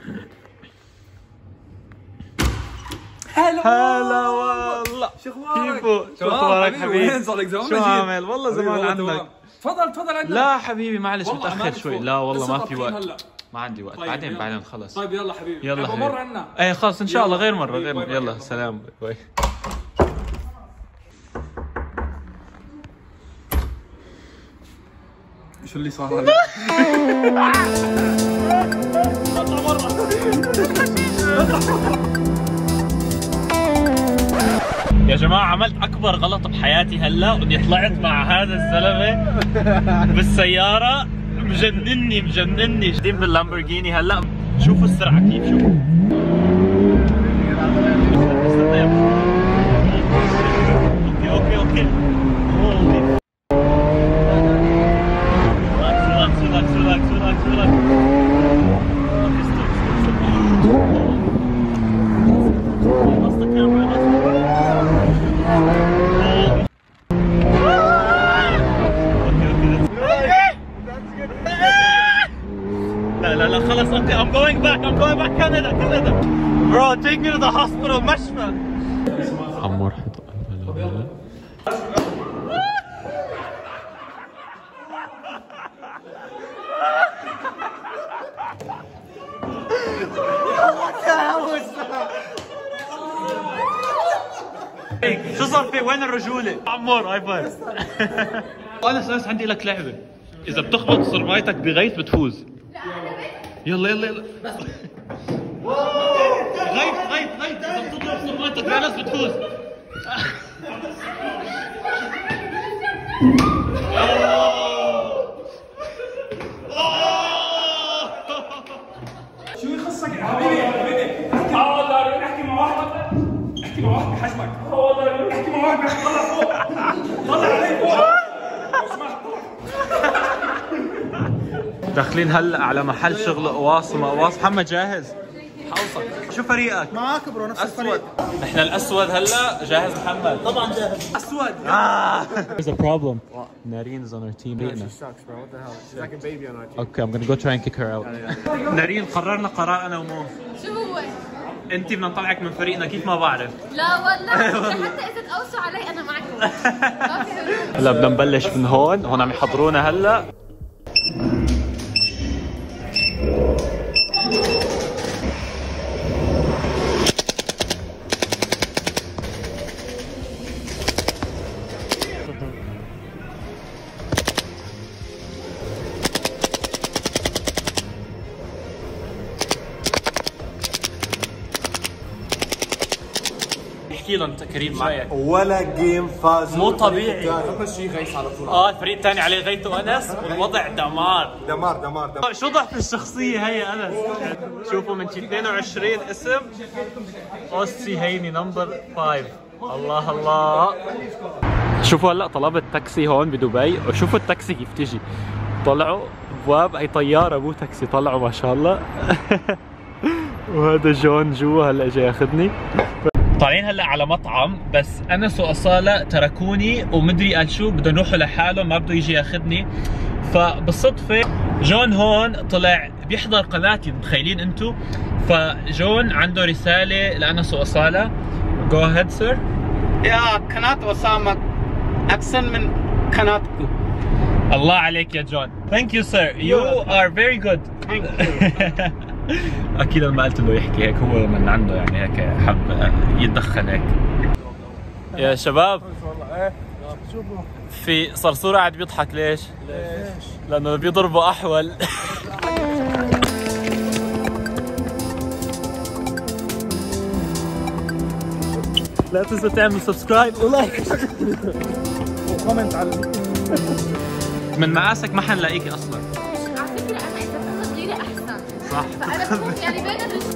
هلا والله. شو اخبارك؟ كيفو؟ شو اخبارك حبيبي؟ وين صار لك زمان؟ شو عامل؟ والله زمان عنك. تفضل تفضل عندنا. لا حبيبي معلش متأخر شوي. لا والله ما في وقت. ما عندي وقت. طيب بعدين خلص. طيب يلا حبيبي. يلا حبيبي. مر عنا. ايه خلص ان شاء الله غير مرة يلا سلام باي. شو اللي صار هلا؟ اطلع برا. يا جماعة عملت أكبر غلط بحياتي هلا، إني طلعت مع هذا الزلمة بالسيارة. مجنني جايين باللامبورجيني هلا. شوفوا السرعة كيف، شوفوا. اوكي ريلاكس. لا خلص اوكي. I'm going back Canada. Bro, take me to the hospital. مشفى. عمور حط قلبه. شو صار فيك؟ وين الرجولة؟ عمور هاي فايف. أنا عندي لك لعبة. إذا بتخبط صرمايتك بغيث بتفوز. يلا غيث. إذا بتضرب صرمايتك بغيث بتفوز. شو يخصك يا حبيبي؟ احكي مع واحد بحجمك. احكي مع واحد طلع فوق. طلع علي فوق. لو سمحت داخلين هلا على محل شغل قواص ومقواص. محمد جاهز؟ حوصك. شو فريقك؟ معك برو نفس الفريق. نحن الاسود هلا. جاهز محمد؟ طبعا جاهز. اسود. There's a problem. Nareen is on our team. She sucks, bro. What the hell? She's like a baby on our team. Okay, I'm gonna go try and kick her out. نارين قررنا قرار انا ومو. شو هو؟ انت بدنا نطلعك من فريقنا. كيف ما بعرف. لا والله حتى اذا تقوسوا علي انا معكم. هلا بدنا نبلش من هون عم يحضرونا هلا. احكي لهم كريم رايك. ولا جيم فاز. مو طبيعي. اهم شيء غيث على طول. الفريق الثاني عليه غيث وانس والوضع دمار. شو ضعف الشخصيه هي انس. شوفوا من 22 اسم. اوسي هيني نمبر 5. الله. شوفوا هلا طلبت تاكسي هون بدبي وشوفوا التاكسي كيف تجي. طلعوا ابواب. هي طياره مو تاكسي. طلعوا ما شاء الله. وهذا جون جوا هلا جاي ياخذني. طالعين هلا على مطعم بس انس واصاله تركوني ومدري قال شو بدهم يروحوا لحالهم ما بده يجي ياخذني. فبالصدفه جون هون طلع بيحضر قناتي. متخيلين انتم؟ فجون عنده رساله لانس واصاله. جو اهيد سير. يا قناة أسامة أحسن من قناتكم. الله عليك يا جون. ثانك يو سير. يو ار فيري جود. اكيد ما قلت له يحكي هيك. هو من عنده يعني هيك حب يتدخل هيك. يا شباب في صرصور قاعد بيضحك. ليش؟ لانه بيضربوا احول. لا تنسى تعمل سبسكرايب ولايك وكومنت على من مقاسك ما حنلاقيكي اصلا. على فكره انا اذا كنت صغيره احسن. صح. فانا بكون يعني بين الرجال